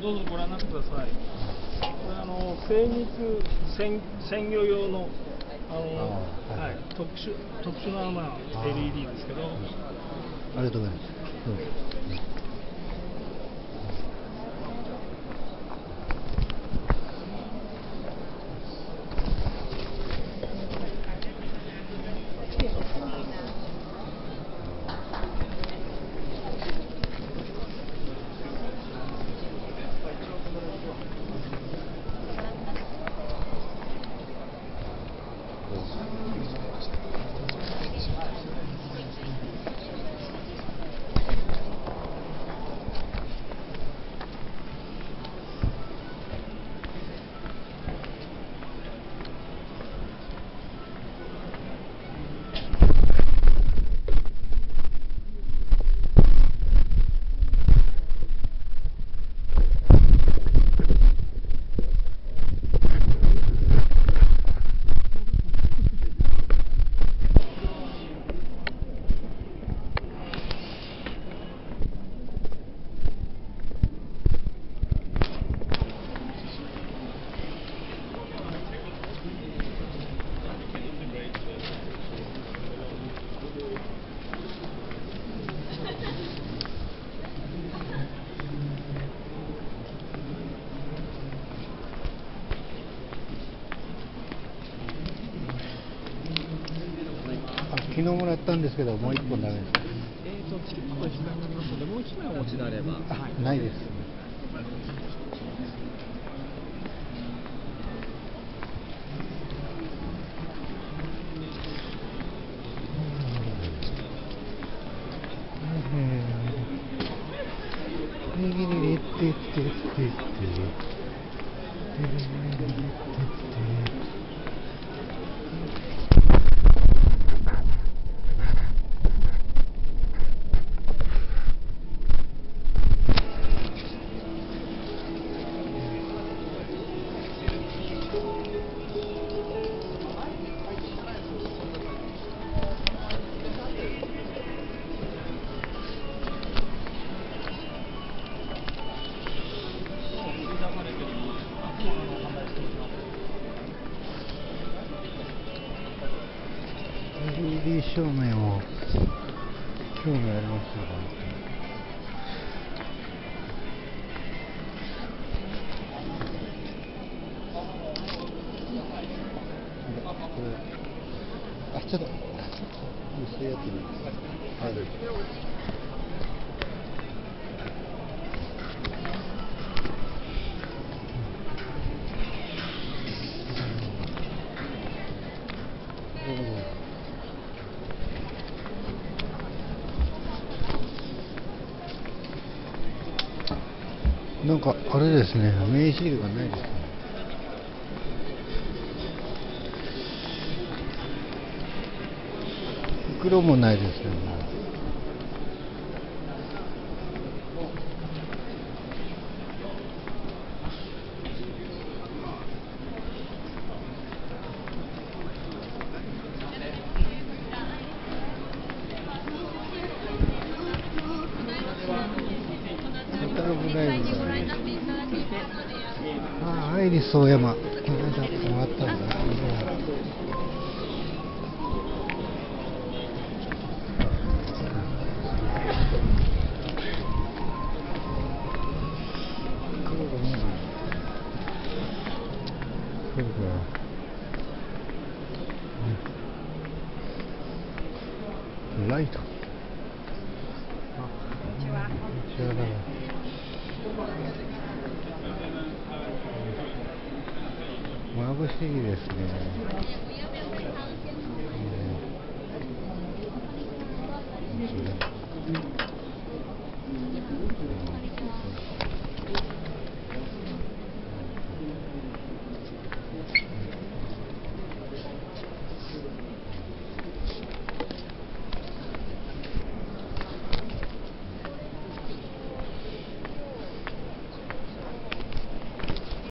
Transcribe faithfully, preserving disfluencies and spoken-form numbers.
どうぞご覧になってください。これあの精肉鮮鮮魚用のあのあ、はい、はい、特殊特殊なまあ エルイーディー ですけど。 ありがとうございます。どうぞ。昨日もらったんですけど、もう一本ダメですか？ えーと、ちょっと時間がありますので、もう一枚お持ちであれば。 あ、はい、ないです。エルイーディー 照明も興味ありますよ。あ、ちょっと薄いやつに。はい。なんかあれですね、名シールがないですね。袋もないですね。カタログライブがね。ああ、アイリスオーヤマ、この間もらったんだ。そうだ。ライト。あ、こんにちは。こんにちは。眩しいですね。